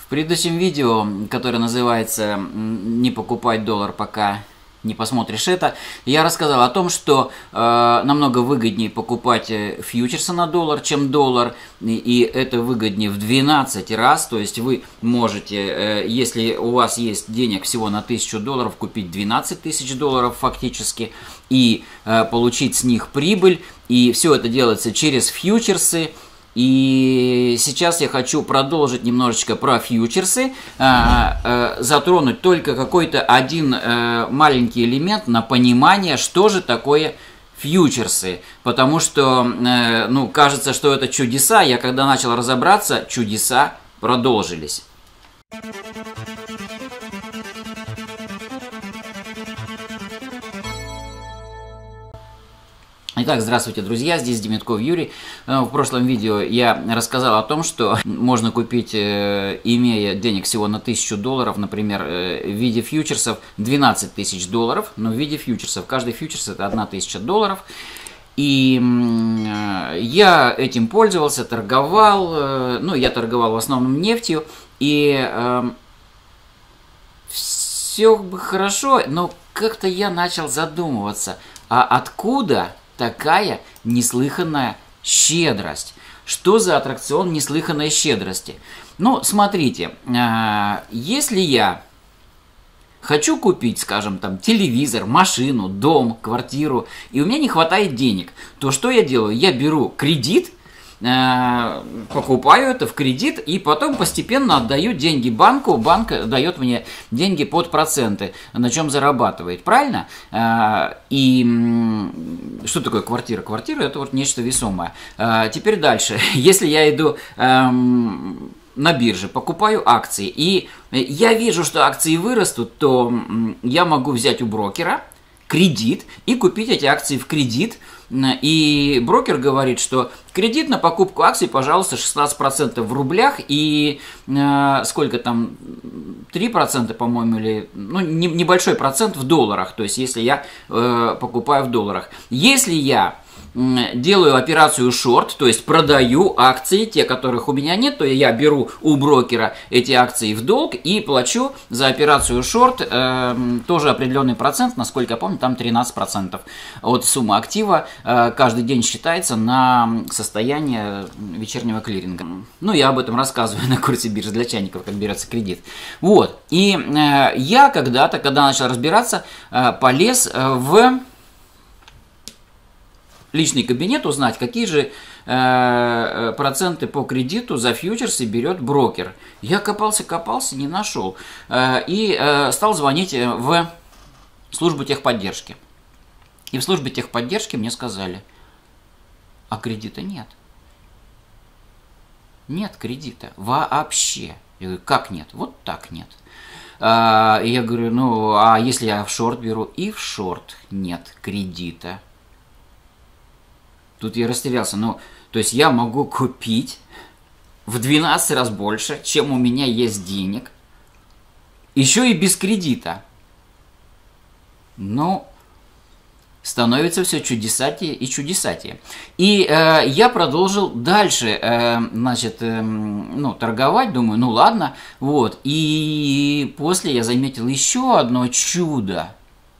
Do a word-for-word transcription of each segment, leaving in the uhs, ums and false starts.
В предыдущем видео, которое называется «Не покупать доллар, пока не посмотришь это», я рассказал о том, что э, намного выгоднее покупать фьючерсы на доллар, чем доллар, и это выгоднее в двенадцать раз, то есть вы можете, э, если у вас есть денег всего на тысячу долларов, купить двенадцать тысяч долларов фактически, и э, получить с них прибыль, и все это делается через фьючерсы. И сейчас я хочу продолжить немножечко про фьючерсы, э, э, затронуть только какой-то один э, маленький элемент на понимание, что же такое фьючерсы. Потому что, э, ну, кажется, что это чудеса. Я когда начал разобраться, чудеса продолжились. Итак, здравствуйте, друзья, здесь Демитков Юрий. В прошлом видео я рассказал о том, что можно купить, имея денег всего на тысячу долларов, например, в виде фьючерсов двенадцать тысяч долларов, но в виде фьючерсов. Каждый фьючерс это одна тысяча долларов. И я этим пользовался, торговал, ну, я торговал в основном нефтью, и э, все бы хорошо, но как-то я начал задумываться, а откуда такая неслыханная щедрость? Что за аттракцион неслыханной щедрости? Ну, смотрите, если я хочу купить, скажем, там, телевизор, машину, дом, квартиру, и у меня не хватает денег, то что я делаю? Я беру кредит, покупаю это в кредит и потом постепенно отдаю деньги банку. Банк дает мне деньги под проценты, на чем зарабатывает, правильно? И что такое квартира? Квартира это вот нечто весомое. Теперь дальше. Если я иду на бирже, покупаю акции, и я вижу, что акции вырастут, то я могу взять у брокера кредит и купить эти акции в кредит. И брокер говорит, что кредит на покупку акций, пожалуйста, шестнадцать процентов в рублях и э, сколько там, три процента, по-моему, или ну, не, небольшой процент в долларах, то есть если я э, покупаю в долларах. Если я делаю операцию шорт, то есть продаю акции, те, которых у меня нет, то я беру у брокера эти акции в долг и плачу за операцию шорт э, тоже определенный процент, насколько я помню, там тринадцать процентов от суммы актива э, каждый день считается на состояние вечернего клиринга. Ну, я об этом рассказываю на курсе биржи для чайников, как берется кредит. Вот, и э, я когда-то, когда начал разбираться, э, полез в личный кабинет узнать, какие же э, проценты по кредиту за фьючерсы берет брокер. Я копался-копался, не нашел. Э, и э, стал звонить в службу техподдержки. И в службе техподдержки мне сказали, а кредита нет. Нет кредита вообще. Я говорю, как нет? Вот так нет. Э, и я говорю, ну, а если я в шорт беру? И в шорт нет кредита. Тут я растерялся, ну, то есть я могу купить в двенадцать раз больше, чем у меня есть денег, еще и без кредита. Ну, становится все чудесатее и чудесатее. И э, я продолжил дальше, э, значит, э, ну, торговать, думаю, ну ладно, вот. И после я заметил еще одно чудо.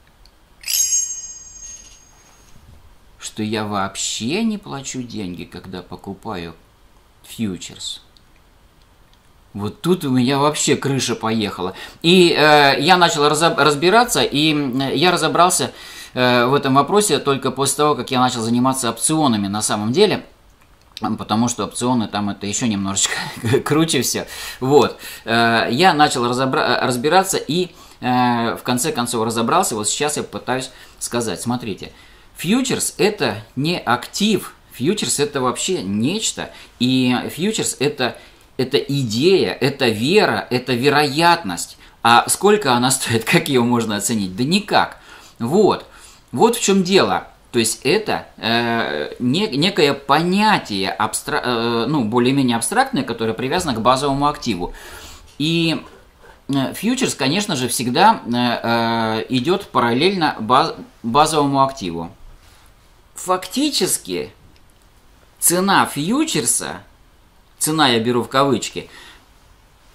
Что я вообще не плачу деньги, когда покупаю фьючерс. Вот тут у меня вообще крыша поехала. И э, я начал разбираться, и я разобрался э, в этом вопросе только после того, как я начал заниматься опционами на самом деле. Потому что опционы там это еще немножечко круче все. Вот. Э, я начал разобра- разбираться и э, в конце концов разобрался. Вот сейчас я пытаюсь сказать. Смотрите. Фьючерс это не актив, фьючерс это вообще нечто, и фьючерс это, это идея, это вера, это вероятность. А сколько она стоит, как ее можно оценить? Да никак. Вот, вот в чем дело. То есть это э, не, некое понятие, абстра, э, ну, более-менее абстрактное, которое привязано к базовому активу. И э, фьючерс, конечно же, всегда э, э, идет параллельно баз, базовому активу. Фактически цена фьючерса, цена я беру в кавычки,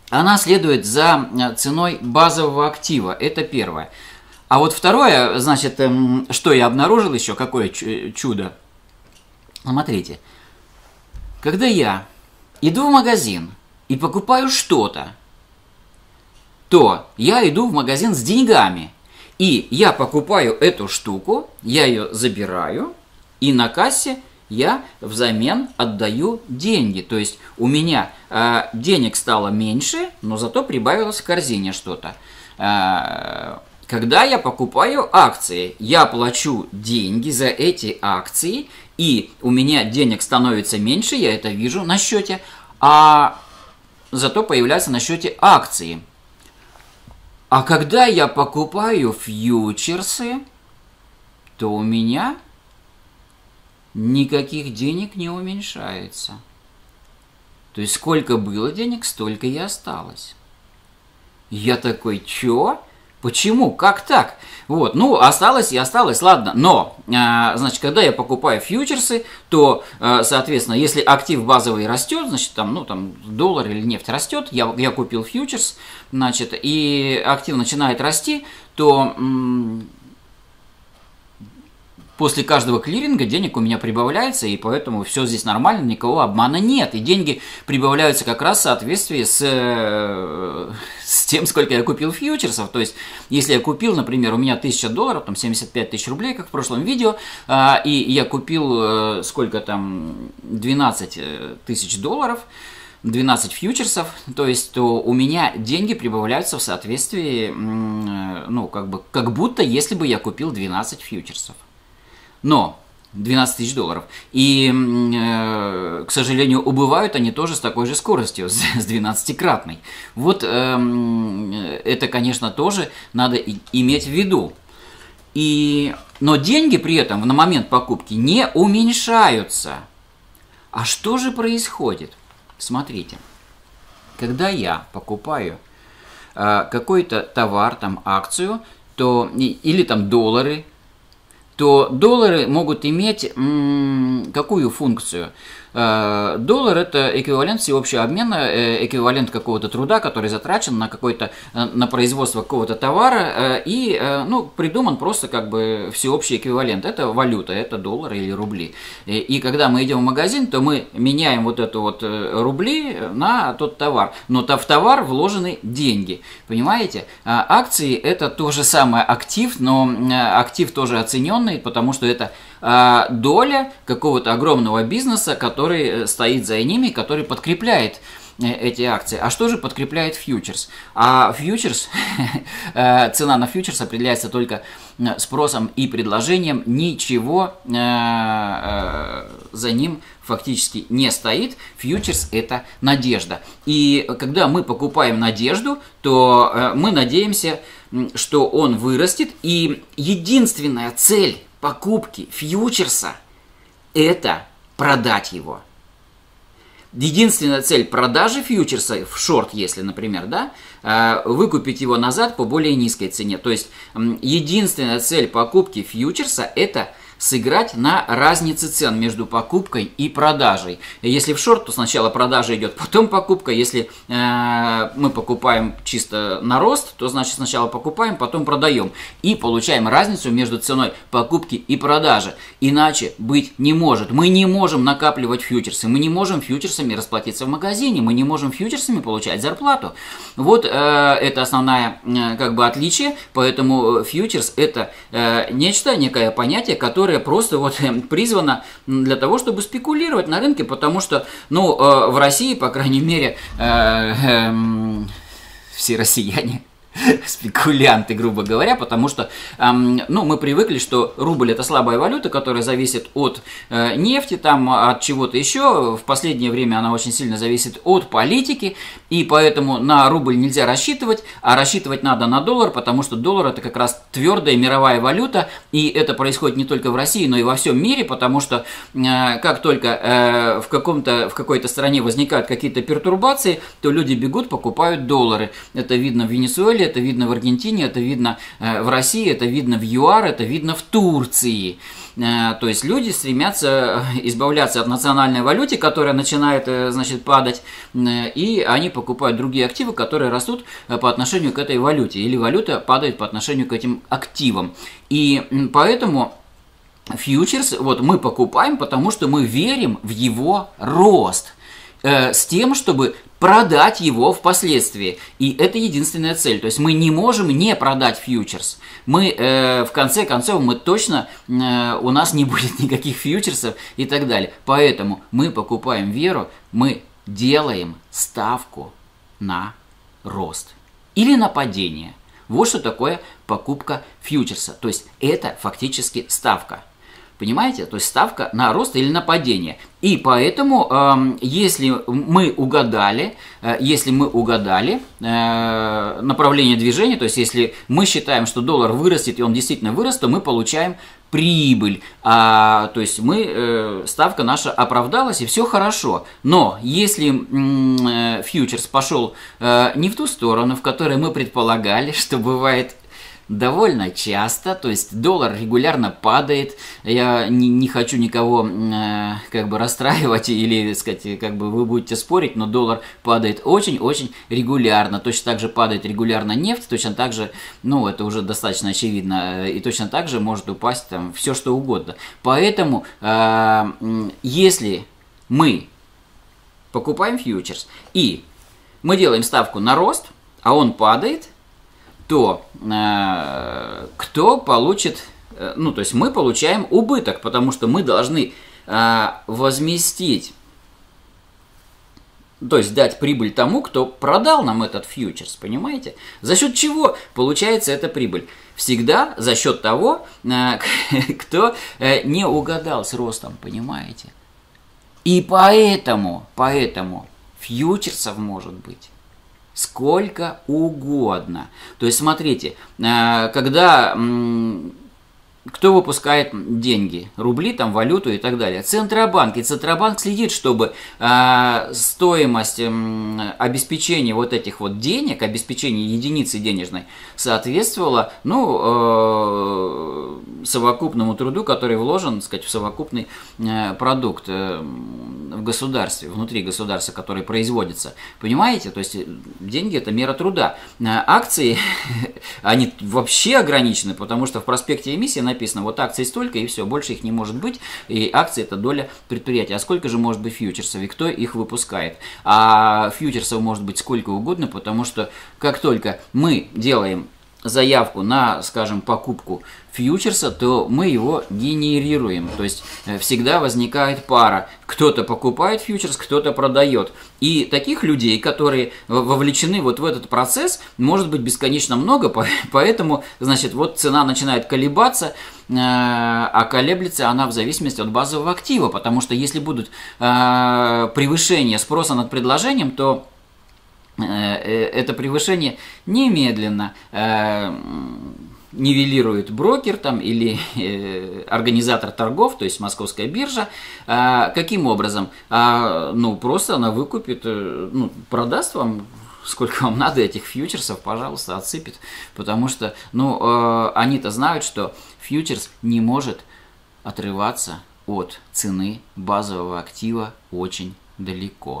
она следует за ценой базового актива. Это первое. А вот второе, значит, что я обнаружил еще, какое чудо. Смотрите, когда я иду в магазин и покупаю что-то, то я иду в магазин с деньгами. И я покупаю эту штуку, я ее забираю, и на кассе я взамен отдаю деньги. То есть у меня э, денег стало меньше, но зато прибавилось в корзине что-то. Э, когда я покупаю акции, я плачу деньги за эти акции, и у меня денег становится меньше, я это вижу на счете, а зато появляются на счете акции. А когда я покупаю фьючерсы, то у меня никаких денег не уменьшается. То есть сколько было денег, столько и осталось. Я такой, чё? Почему? Как так? Вот, ну, осталось и осталось, ладно. Но, э, значит, когда я покупаю фьючерсы, то, э, соответственно, если актив базовый растет, значит, там, ну, там, доллар или нефть растет, я, я купил фьючерс, значит, и актив начинает расти, то м- после каждого клиринга денег у меня прибавляется, и поэтому все здесь нормально, никакого обмана нет. И деньги прибавляются как раз в соответствии с, с тем, сколько я купил фьючерсов. То есть, если я купил, например, у меня тысяча долларов, там семьдесят пять тысяч рублей, как в прошлом видео, и я купил сколько там, двенадцать тысяч долларов, двенадцать фьючерсов, то есть то у меня деньги прибавляются в соответствии, ну, как бы, как будто если бы я купил двенадцать фьючерсов. Но двенадцать тысяч долларов. И, э, к сожалению, убывают они тоже с такой же скоростью, с двенадцатикратной. Вот э, это, конечно, тоже надо и, иметь в виду. И, но деньги при этом на момент покупки не уменьшаются. А что же происходит? Смотрите, когда я покупаю э, какой-то товар, там акцию, то, или там доллары, то доллары могут иметь м, какую функцию? Э, доллар – это эквивалент всеобщего обмена, э, эквивалент какого-то труда, который затрачен на, какой-то, э, на производство какого-то товара, э, и э, ну, придуман просто как бы всеобщий эквивалент. Это валюта, это доллары или рубли. И, и когда мы идем в магазин, то мы меняем вот это вот рубли на тот товар. Но в товар вложены деньги. Понимаете? А акции – это то же самое актив, но актив тоже оцененный, потому что это доля какого-то огромного бизнеса, который стоит за ними, который подкрепляет эти акции. А что же подкрепляет фьючерс? А фьючерс, цена на фьючерс определяется только спросом и предложением, ничего за ним фактически не стоит. Фьючерс – это надежда. И когда мы покупаем надежду, то мы надеемся, что он вырастет. И единственная цель покупки фьючерса – это продать его. Единственная цель продажи фьючерса в шорт, если, например, да, выкупить его назад по более низкой цене. То есть единственная цель покупки фьючерса – это сыграть на разнице цен между покупкой и продажей. Если в шорт, то сначала продажа идет, потом покупка. Если э, мы покупаем чисто на рост, то значит сначала покупаем, потом продаем. И получаем разницу между ценой покупки и продажи. Иначе быть не может. Мы не можем накапливать фьючерсы. Мы не можем фьючерсами расплатиться в магазине. Мы не можем фьючерсами получать зарплату. Вот э, это основное э, как бы отличие. Поэтому фьючерс это э, нечто, некое понятие, которое просто вот призвано для того, чтобы спекулировать на рынке, потому что, ну, э, в России, по крайней мере, э, э, э, все россияне спекулянты, грубо говоря, потому что, эм, ну, мы привыкли, что рубль – это слабая валюта, которая зависит от э, нефти, там, от чего-то еще. В последнее время она очень сильно зависит от политики, и поэтому на рубль нельзя рассчитывать, а рассчитывать надо на доллар, потому что доллар – это как раз твердая мировая валюта, и это происходит не только в России, но и во всем мире, потому что э, как только э, в, каком-то, в какой-то стране возникают какие-то пертурбации, то люди бегут, покупают доллары. Это видно в Венесуэле, это видно в Аргентине, это видно в России, это видно в ЮАР, это видно в Турции. То есть люди стремятся избавляться от национальной валюты, которая начинает, значит, падать, и они покупают другие активы, которые растут по отношению к этой валюте, или валюта падает по отношению к этим активам. И поэтому фьючерс вот мы покупаем, потому что мы верим в его рост, э, с тем, чтобы продать его впоследствии. И это единственная цель. То есть мы не можем не продать фьючерс. Мы, э, в конце концов, мы точно, э, у нас не будет никаких фьючерсов и так далее. Поэтому мы покупаем веру, мы делаем ставку на рост или на падение. Вот что такое покупка фьючерса. То есть это фактически ставка. Понимаете? То есть ставка на рост или на падение. И поэтому, э, если мы угадали, э, если мы угадали э, направление движения, то есть если мы считаем, что доллар вырастет, и он действительно вырос, то мы получаем прибыль. А, то есть мы, э, ставка наша оправдалась, и все хорошо. Но если э, фьючерс пошел э, не в ту сторону, в которой мы предполагали, что бывает довольно часто, то есть доллар регулярно падает, я не, не хочу никого э, как бы расстраивать или, сказать, как бы вы будете спорить, но доллар падает очень-очень регулярно, точно так же падает регулярно нефть, точно так же, ну это уже достаточно очевидно, и точно так же может упасть там все что угодно. Поэтому, э, если мы покупаем фьючерс и мы делаем ставку на рост, а он падает, то э, кто получит, э, ну, то есть мы получаем убыток, потому что мы должны э, возместить, то есть дать прибыль тому, кто продал нам этот фьючерс, понимаете? За счет чего получается эта прибыль? Всегда за счет того, э, кто э, не угадал с ростом, понимаете? И поэтому, поэтому фьючерсов может быть сколько угодно. То есть, смотрите, когда кто выпускает деньги, рубли, там, валюту и так далее? Центробанк. И Центробанк следит, чтобы э, стоимость э, обеспечения вот этих вот денег, обеспечения единицы денежной, соответствовала, ну, э, совокупному труду, который вложен, так сказать, в совокупный э, продукт э, в государстве, внутри государства, который производится. Понимаете? То есть деньги – это мера труда. Акции, они вообще ограничены, потому что в проспекте эмиссии написано, написано, вот акций столько, и все, больше их не может быть, и акции это доля предприятия. А сколько же может быть фьючерсов, и кто их выпускает? А фьючерсов может быть сколько угодно, потому что как только мы делаем заявку на, скажем, покупку фьючерса, то мы его генерируем. То есть всегда возникает пара. Кто-то покупает фьючерс, кто-то продает. И таких людей, которые вовлечены вот в этот процесс, может быть бесконечно много, поэтому, значит, вот цена начинает колебаться, а колеблется она в зависимости от базового актива, потому что если будут превышения спроса над предложением, то это превышение немедленно э, нивелирует брокер там, или э, организатор торгов, то есть Московская биржа. Э, каким образом? Э, ну, просто она выкупит, э, ну, продаст вам сколько вам надо этих фьючерсов, пожалуйста, отсыпет. Потому что, ну, э, они-то знают, что фьючерс не может отрываться от цены базового актива очень далеко.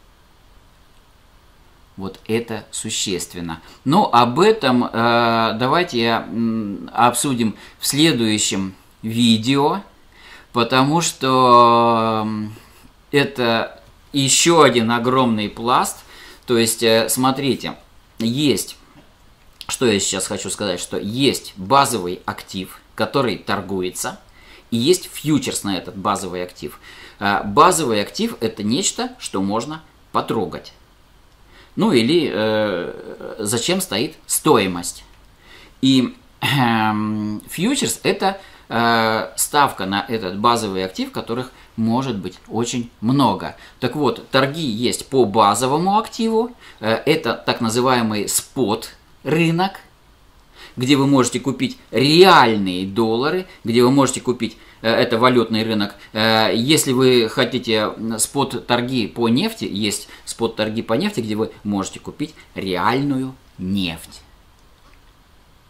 Вот это существенно. Но об этом э, давайте я, м, обсудим в следующем видео, потому что э, это еще один огромный пласт. То есть, э, смотрите, есть, что я сейчас хочу сказать, что есть базовый актив, который торгуется, и есть фьючерс на этот базовый актив. Э, базовый актив – это нечто, что можно потрогать. Ну или э, зачем стоит стоимость. И э, фьючерс – это э, ставка на этот базовый актив, которых может быть очень много. Так вот, торги есть по базовому активу. Э, это так называемый спот-рынок, где вы можете купить реальные доллары, где вы можете купить, это валютный рынок. Если вы хотите спот-торги по нефти, есть спот-торги по нефти, где вы можете купить реальную нефть.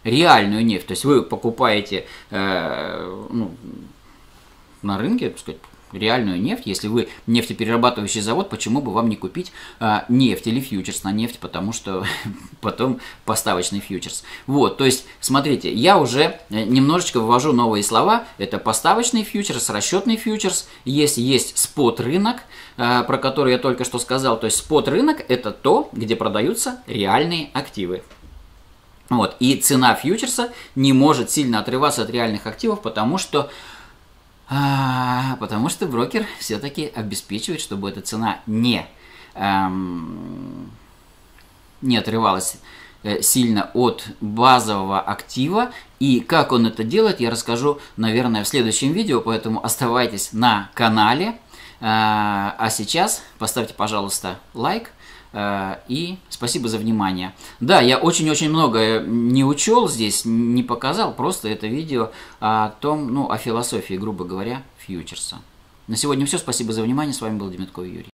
реальную нефть. То есть вы покупаете э, ну, на рынке, так сказать, реальную нефть. Если вы нефтеперерабатывающий завод, почему бы вам не купить а, нефть или фьючерс на нефть, потому что потом поставочный фьючерс. Вот, то есть, смотрите, я уже немножечко ввожу новые слова. Это поставочный фьючерс, расчетный фьючерс, есть, есть спот-рынок, а, про который я только что сказал. То есть, спот-рынок – это то, где продаются реальные активы. Вот, и цена фьючерса не может сильно отрываться от реальных активов, потому что А, потому что брокер все-таки обеспечивает, чтобы эта цена не, эм, не отрывалась э, сильно от базового актива. И как он это делает, я расскажу, наверное, в следующем видео, поэтому оставайтесь на канале. Э, а сейчас поставьте, пожалуйста, лайк. И спасибо за внимание. Да, я очень-очень много не учел здесь, не показал, просто это видео о том, ну, о философии, грубо говоря, фьючерса. На сегодня все, спасибо за внимание, с вами был Демятков Юрий.